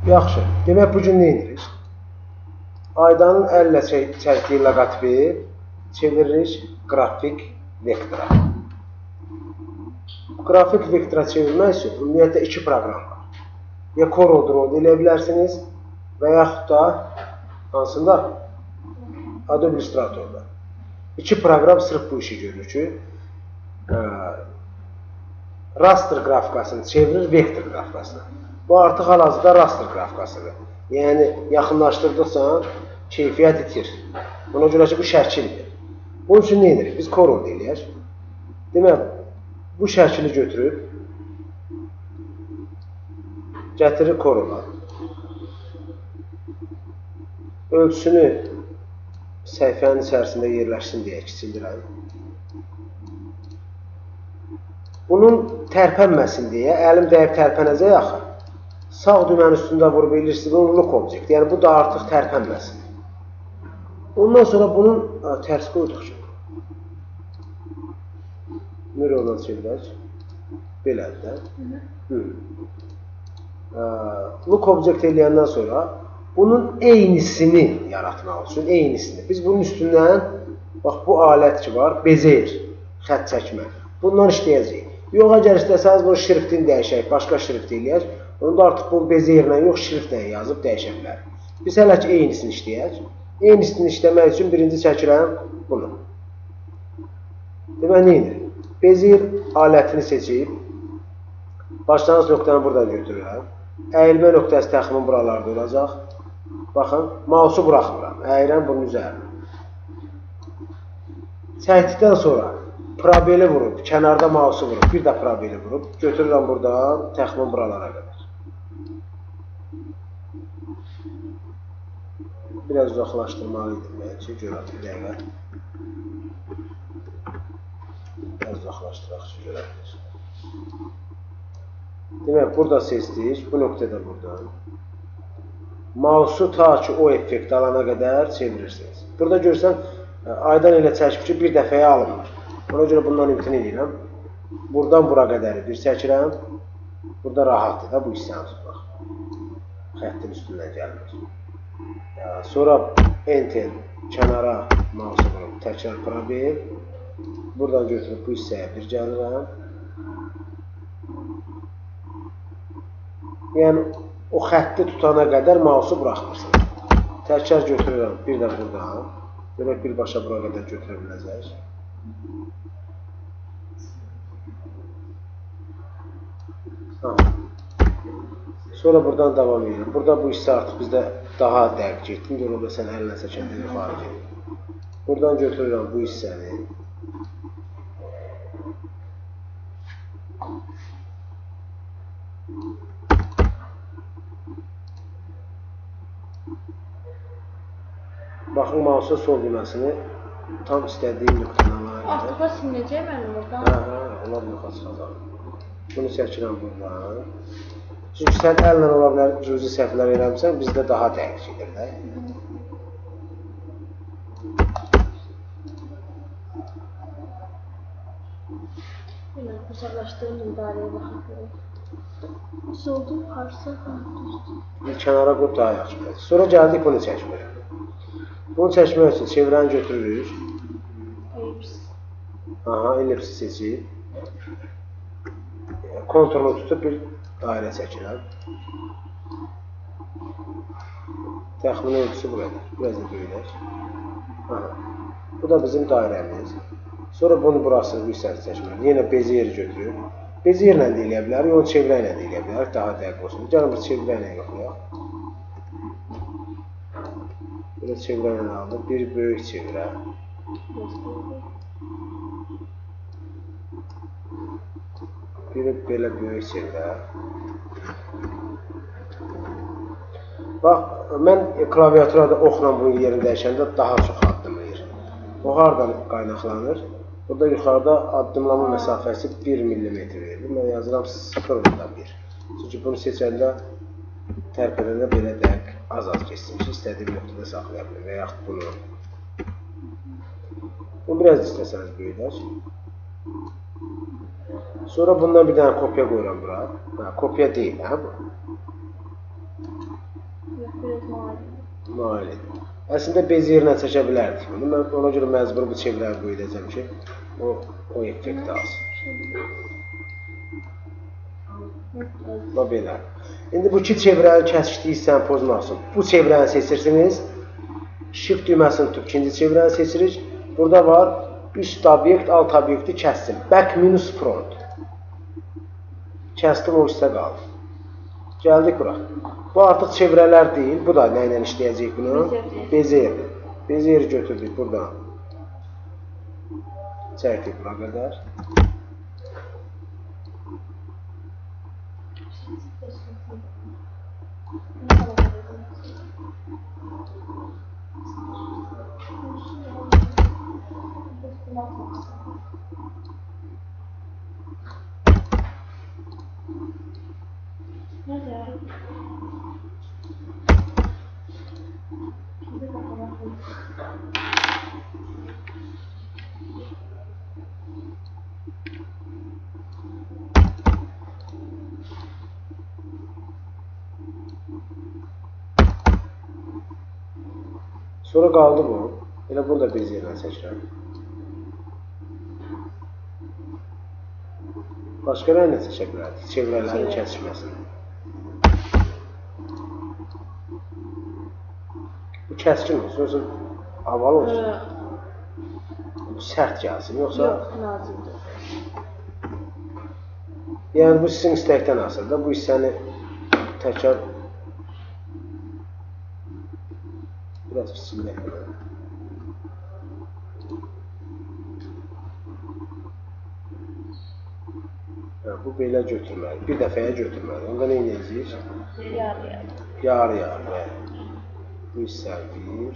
Yaxşı. Demək, bugün nə edirik? Aydanın əllə çəkdiyi loqotipi çeviririk qrafik vektora. Qrafik vektora çevirmək üçün ümumiyyətlə iki proqram var. Ya CorelDRAW eləyə bilərsiniz və yaxud da hansında? Adobe Illustrator'da. İki proqram sırf bu işi görür ki, raster qrafikasını çevirir vektor qrafikasına. Bu artıq hal-hazırda raster qrafikasıdır. Yəni, yaxınlaşdırdıqsa keyfiyyət itir. Buna görə ki, bu şəkildir. Bunun üçün nə edirik? Biz Corel deyiləyək. Demək, bu şəkili götürüb, gətirir Corel'a. Ölçüsünü səhifənin içərisində yerləşsin deyə kiçildirəm. Bunun tərpənməsin deyə, əlim dəyib tərpənəcək axı. Sağ düyməni üstündə vurub bilirsiniz, bunun look object. Yəni, bu da artıq tərpənməsin. Ondan sonra bunun tərs qoyduq ki. Nörondan çevirək. Belədir də. Look object eləyəndən sonra bunun eynisini yaratmaq üçün, eynisini. Biz bunun üstündən, bax, bu alət ki var, bezeyir, xət çəkmə. Bundan işləyəcəyik. Yox, əgər istəsəniz bunu şriftini dəyişək, başqa şrift eləyək. Onu da artıq bu bezeyirlə yox, şriftlə yazıb dəyişə bilər. Biz hələ ki, eynisini işləyək. Eynisini işləmək üçün birinci çəkirəm bunu. Demək, nə edir? Bezeyir alətini seçib, başlanğıc nöqtəni buradan götürürəm. Əyilmə nöqtəsi təxmin buralarda olacaq. Baxın, mausu buraxmıram. Əyirəm bunun üzərinə. Çəkdikdən sonra probeli vurub, kənarda mausu vurub, bir də probeli vurub, götürürəm buradan təxmin buralara qədər. Biraz uzaqlaşdırmalıydım mən ki, görək bir dəqiqə. Biraz uzaqlaşdıraq ki, görək. Demək, burada seçdik, bu nöqtədə buradan. Mausu ta ki, o effekt alana qədər çevirirsiniz. Burada görsən, aydan elə çəkib ki, bir dəfəyə alınmır. Ona görə bundan imtina edirəm. Buradan bura qədəri bir çəkirəm. Burada rahatdır da bu hissəni tutmaq. Xəttin üstündən gəlmir. Sonra enter, kənara mausu vurup, təkrar probel. Buradan götürüb bu hissəyə bir gəlirəm. Yəni, o xətti tutana qədər mausu buraxmırsın. Təkrar götürürəm, bir də buradan. Demək, birbaşa bura qədər götürə biləcək. Sonra buradan davam edirəm. Burada bu hissə artıq bizdə daha dəqiq getdim. Görəndə sən əlinə çəkəndə yuxarı gedir. Buradan götürürəm bu hissəni. Baxın, mausa sol düyməsini tam istədiyim nöqtədən alana qədər. Artıqa sinəcək mənim buradan? Onlar yoxa çıxacaq. Bunu çəkirəm buradan. Çünki sən əllə ola bilər, cüzi səhvlər eləmişsən, bizdə daha dəqiq gedir də. Bilməm, uzaqlaşdığım idarəyə baxaq. Soldu, yuxarısı, bir kənara qoyub daha yaxşı biləcək. Sonra gəldik bunu çəkmək. Bunu çəkmək üçün çevirəni götürürük. Ellipsi seçib. Kontrolunu tutub bir dairə çəkirəm. Təxmini ölçüsü bu qədər. Biraz da böyülək. Bu da bizim dairəmiz. Sonra bunu burasını bu hissəni çəkmək. Yenə beziyeri götürüb. Beziyerlə də eləyə bilərik, onu çevirəklə də eləyə bilərik. Daha dəqiq olsun. Gəlin bir çevirəklə yoxlayaq. Belə çevirəklə aldım. Bir böyük çevirə. Biri belə böyük çevirə. Bax, mən klaviaturada oxla bunun yerini dəyişəndə daha çox addımlayır. O haradan qaynaqlanır? Burada yuxarıda addımlama məsafəsi 1 mm verilir. Mən yazıram 0.1. Çünki bunu seçəndə tərpədəndə belə dəqiq az keçsin ki, istədiyim nöqtədə saxlaya bilir və yaxud bunu. Bunu biraz istəsəniz böyüdək. Sonra bundan bir dənə kopya qoyuram bura. Kopya deyil, bu. Yox, biraz mavi. Mailidir. Əslində bez yerinə çəkə bilərdik bunu. Mən ona görə məcbur bu çevrəni qoyacağam ki, o effekti alsın. Bax belə. İndi bu iki çevrəni kəsişdirsən, pozmaq üçün bu çevrəni seçirsiniz. Shift düyməsini tutub ikinci çevrəni seçirik. Burada var üst obyekt, alt obyekti kəsdim. Back minus front. Kəsdim, o üstə qaldı. Gəldik bura. Bu artıq çevrələr deyil. Bu da nə ilə işləyəcək bunu? Bezerdir. Bezeri götürdük buradan. Çəkdik bura qədər. Sonra qaldı bu. Elə bunu da bez yerinə çəkirəm. Başqa rənglə çəkə bilərdik. Çevrələrin kəsişməsini. Bu kəskin olsun, yoxsa havalı olsun. Bu sərt gəlsin, yoxsa? Yox, nazikdir. Yəni bu sizin istəkdən asılıdır da. Bu hissəni təkrar biraz kiçilmək olur. Bu belə götürməli. Bir dəfəyə götürməli. Onda nə edəcəyik? Yarı-yarı. Yarı-yarı. Bu hissə bir.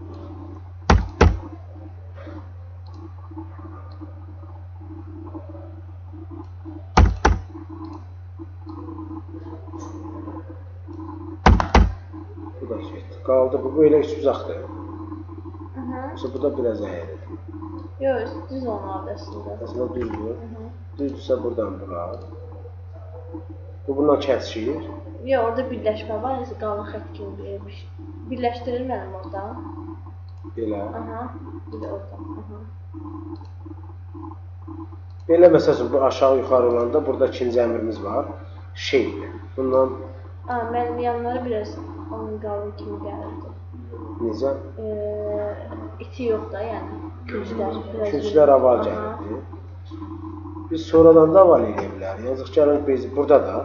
Bu da getdi. Qaldı bu. Bu elə üst-uzaqdır. Yoxsa bu da biraz əyridir. Yox, düz olmalıdır əslində. Əslində düzdür. Düzdürsə buradan bura. Bu bundan kəsişir. Yox, orada birləşmə var, necə qalın xətt kimi verilmiş. Birləşdirir mənim orada. Belə. Bir də orada. Belə məsələn bu aşağı yuxarı olanda burada ikinci əmrimiz var. Şeydir. Bundan mənim yanları biraz onun qalın kimi gəlirdi. Necə? İçi yox da, yəni künclər. Künclər aval gəlirdi. Biz sonradan da aval eləyə bilərik. Yazıq gəlin bezi burada da.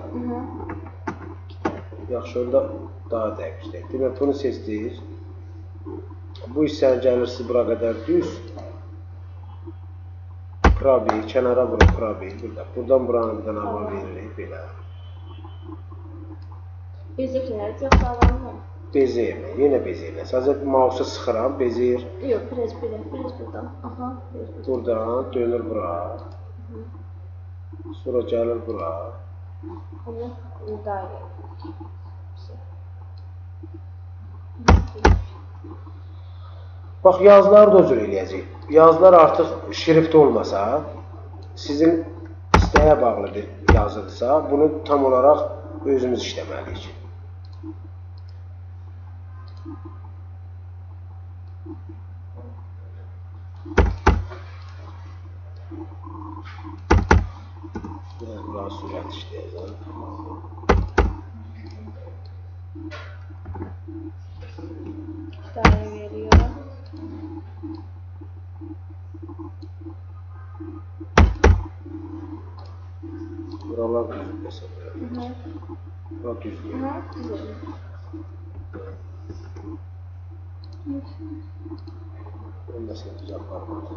Yaxşı, onda daha dəqiqdir. Demək, bunu seçdik. Bu hissəni gəlirsiz bura qədər düz. Probel, kənara vurun probel. Buradan buranı bir dənə aval veririk. Belə. Bezəklər, yoxsa avalmı? Bezeyirlə, yenə bezeyirlə. Sadəcə mausu sıxıram, bezeyir. Yox, biraz buradan. Buradan dönür bura. Sonra gəlir bura. Onu dairə. Bax, yazıları da özür eləyəcək. Yazılar artıq şrift olmasa, sizin istəyə bağlı bir yazıdırsa, bunu tam olaraq özümüz işləməliyik. Biraz sürət işləyəcəm. Dairə veriyor. Buralar düzgün məsələ. Bura düzgün. Onu da sən düz aparmadın.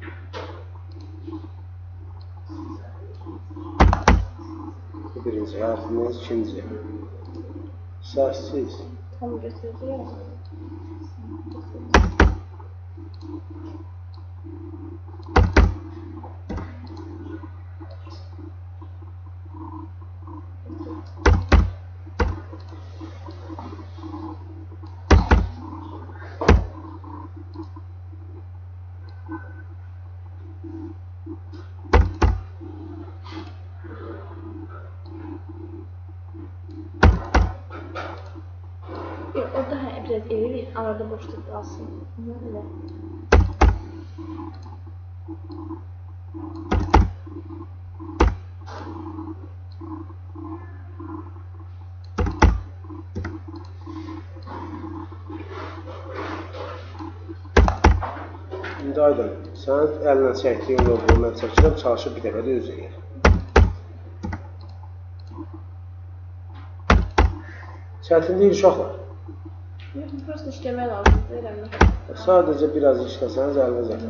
Bu birinci hərfimiz, ikinci. Səssiz. Tam götürüyor. Yox, orada biraz eləyirik, arada boşluq qalsın. Elə. İndi Aydın, sən əlinə çəkdiyin loqoyu mən çəkirəm, çalışıb bir dəfə də özü eləyir. Çətin deyil uşaqlar. Yox, prosta işləmək lazımdır, eləmə. Sadəcə biraz işləsəniz əliniz gəlir.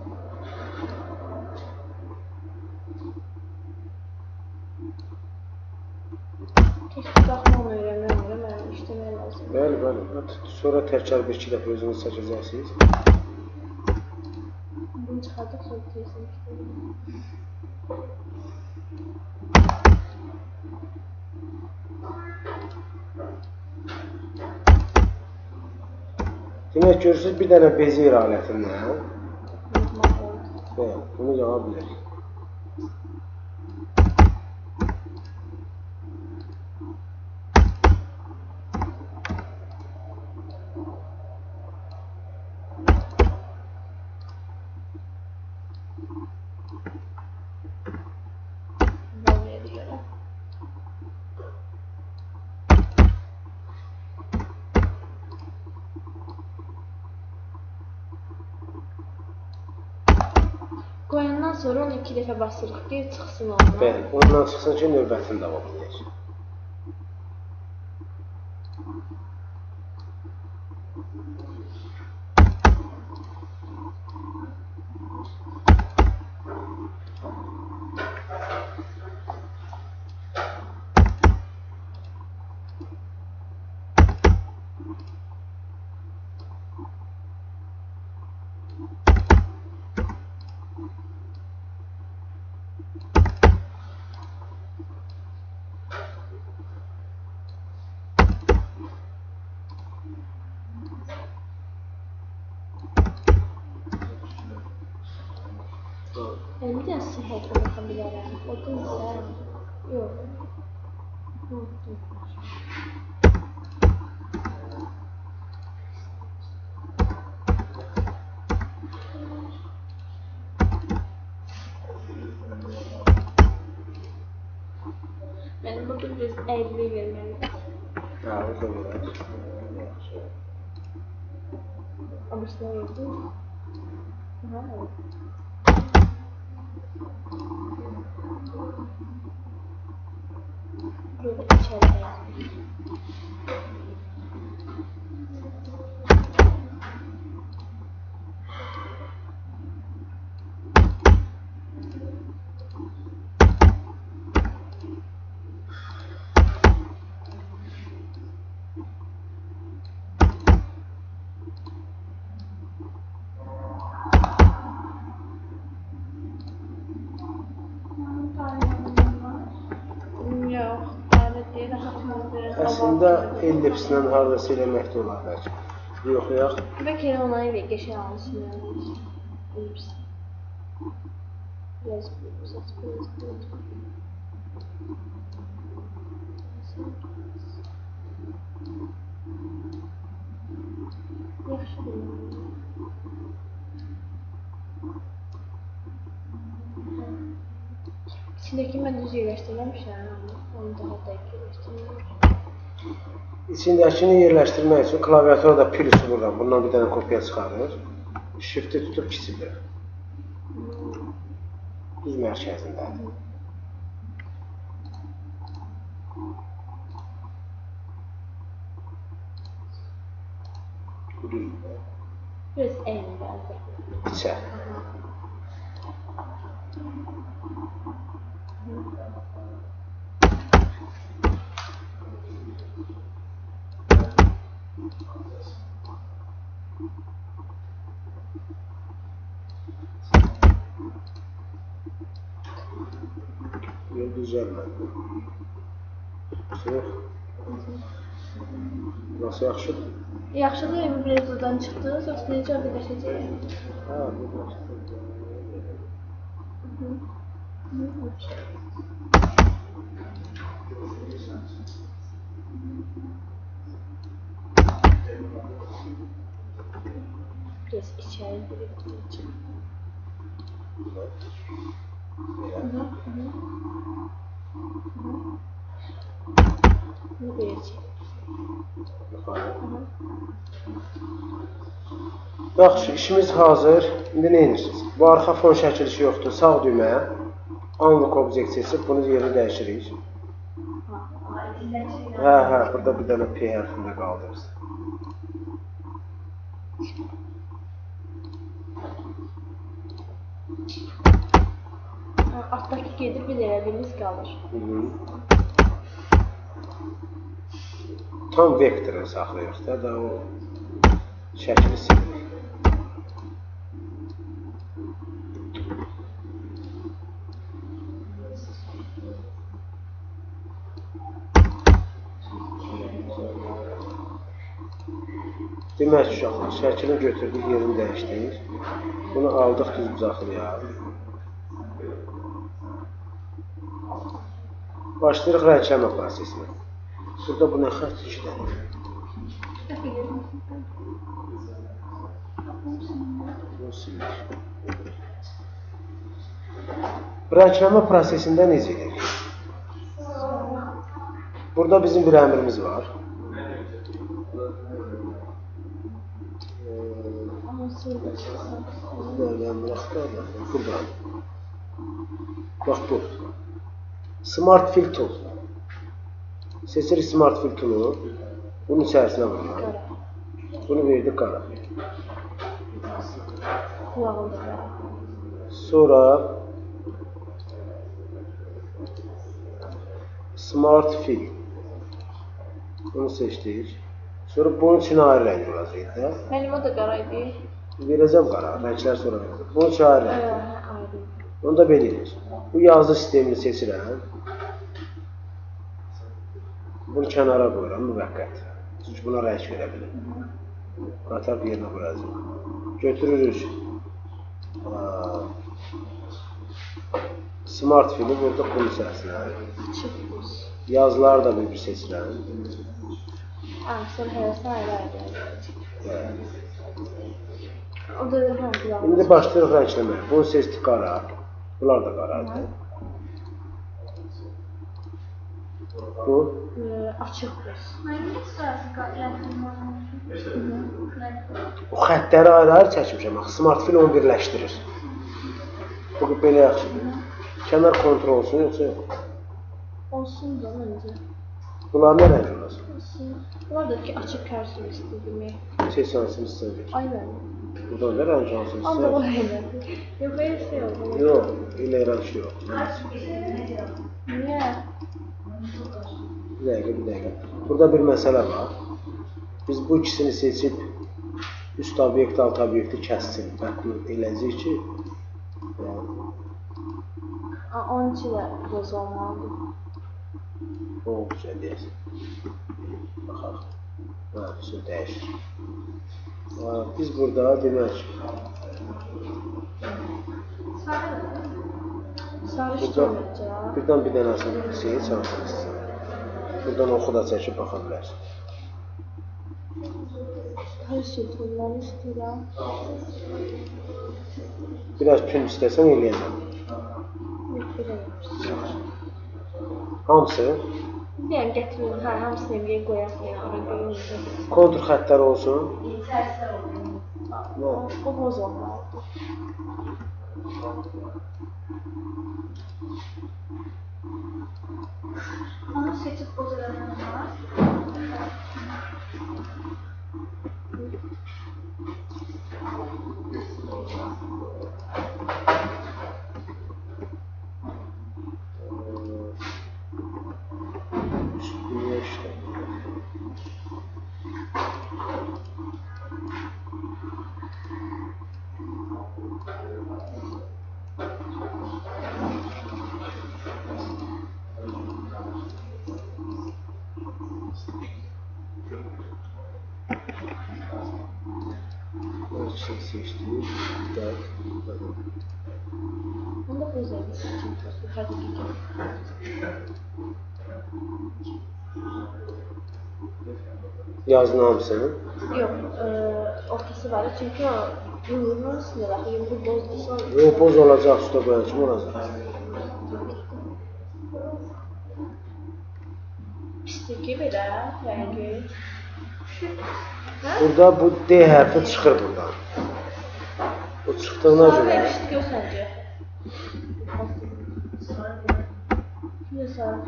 Keşke baxmamı öyrənməyəm, mənim işləmək lazımdır. Bəli, bəli. Sonra təkrar bir-iki dəfə özünüz çəkəcəksiniz. Bunu çıxardıq, sonra tezdən işləmək. Demək görürsünüz bir dənə bezir alətindən. Unutmaq oldu. Bəli, bunu yağa bilərik. Valveye görə. Qoyandan sonra onu 2 dəfə basırıq ki, çıxsın ondan. Bəli, ondan çıxsın ki, növbətini davam edək. Bir dənə sihətə baxa bilərəm. O deyilsə, yox. Mənim burada biraz əyrilik verməliyim. Hə, o da verək. Abisini verdim. Aha, evet. Burada içeride yazmış. Əslində ellipslə haradasa eləmək də olar bəlkə. Yoxlayaq. Bəlkə elə ona elə qəşəng alsın yəni. Ellips. Biraz. Yaxşı deyil. İçindəki mən düz yerləşdirməmişəm, onu daha da yerləşdirmişəm. İçindəkini yerləşdirmək üçün klaviatura da pil üstü buradan. Bundan bir dənə kopya çıxarır. Shift-i tutub kiçilir. Düz mərkəzindədir. Bu düzdür. Biraz əyni bəzi. İçə. Yol düzəlmədi. Yox. Nasıl yaxşıdır? Yaxşıdır, bu biraz buradan çıxdı, yoxsa necə birləşəcək? Hə, birləşdir. Biz içeri girib tutacağıq. Bunu verəcək. Yaxşı, işimiz hazır. İndi nə edirsiniz? Bu arxa fon şəkilisi yoxdur. Sağ düymə, Unlock Object seçib bunu yerini dəyişirik. Hə, burada bir dənə P hərfində qaldırırız. Altdakı gedib bir elədiyimiz qalır. Tam vektorunu saxlayırıq da o şəkili silirik. Demək uşaqlar, şəkilini götürdük, yerini dəyişdik. Bunu aldıq düz bucaqlıya. Başlayırıq rəngləmə prosesinə. Burada bu nə xətt işlənir? Bunu silir. Rəngləmə prosesində necə edirik? Burada bizim bir əmrimiz var. Burada. Bax bu. Smart Fill Tool. Seçirik Smart Fill Tool'u. Bunun içərisinə vuruyor. Bunu verdik qara. Sonra Smart Fill. Bunu seçdik. Sonra bunun üçün ayrı rəng olacaq da. Mənim o da qara idi. Verəcəm qara, rənglər sonra verəcəm. Bunun üçün ayrı rəng. Onu da belə edir. Bu yazı sistemini seçirəm. Bunu kənara qoyuram, müvəqqət. Çünki buna rəng verə bilim. Qatar bir yerinə qoyacaq. Götürürük. Smart Fill'i vurduq bunun içərisinə. Yazıları da bir seçirəm. Sonra hərəsi ayrı-ayrı. O da rənglər. İndi başlayırıq rəngləməyə. Bunu seçdik qara. Bunlar da qaradır. Bu? Açıq biz. O xəttləri ayrı-ayrı çəkmişəm. Smart Fill onu birləşdirir. Bu belə yaxşıdır. Kənar kontrol olsun, yoxsa yox? Olsun da məncə. Bunlar nə rəng olacaq? Bunlar da ki, açıq kərsini istədimi? Seç hansını istəyir. Aynen. Burada da rəng hansını istəyir. Onda o elədir. Yox, elə şey yox. Yox, elə rəng yox. Niyə? Bir dəqiqə. Burada bir məsələ var. Biz bu ikisini seçib üst obyekt, alt obyekti kəssin. Bəqli eləcək ki, Onun için də göz olmalıdır. o güzel deyəsin. Baxaq. Su dəyişir. Biz burada demək Sarı işləyəcək. birdən bir dənəsini seç, hansını istəyir. Buradan oxu da çəkib baxa bilərsin. Hər şey toyları istəyirəm. Biraz tünd istəsən eləyəcəm. Hamısı? Deyəm, gətirin, hamısını bir qoyaq. Kontur xəttlər olsun. O boz olmalıdır. Onu seçip boz eləmək var. Seçdik. Onu da boz eləyəcək. Hadi gidelim. Yazın hamısını. Yox, ortası var. Çünki o yumruğun üstündə var. Yumruq bozduysa olur. Yox, boz olacaq, üstə qoyan kimi olacaq. Pislik gibi də, rəngi. Burada bu D hərfi çıxır buradan. O çıxdığına Sarı görə rəng işit gör səncə. Niyə sarı?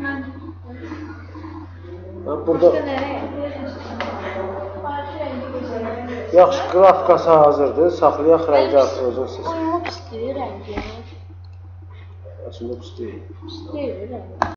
burada Başqa nə rəng? Farklı rəngi gözəl. yaxşı qrafikası hazırdır. Saxlayaq rəngi artıq özün seç. Uyumu pisdir rəngi. Açılıb pis deyil. Pis deyil rəngi.